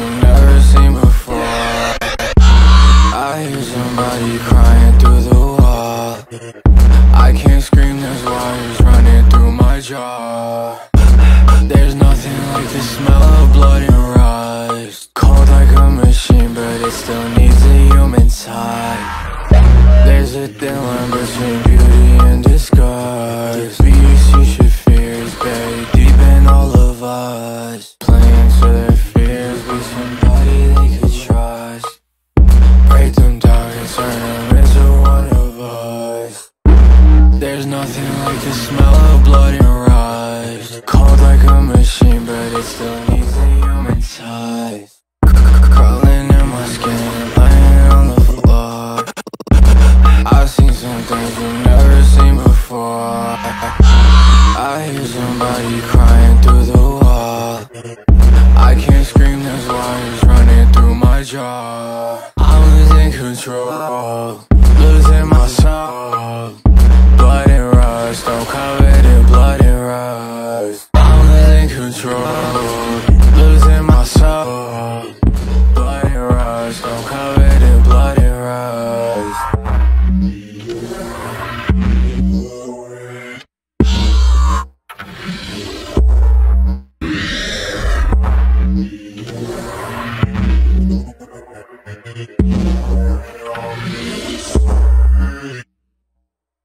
you've never seen before. I hear somebody crying through the wall. I can't scream, there's wires running through my jaw. There's nothing like the smell of blood and rust. Cold like a machine, but it still needs a human touch. There's a thin line between beauty and disgust. The beast you should fear is buried deep in all of us. Playing to their fears, be somebody they could trust. Break them down and turn them into one of us. There's nothing like the smell of blood and rust. Cold like a machine, but it still needs a human touch. Crawling in my skin,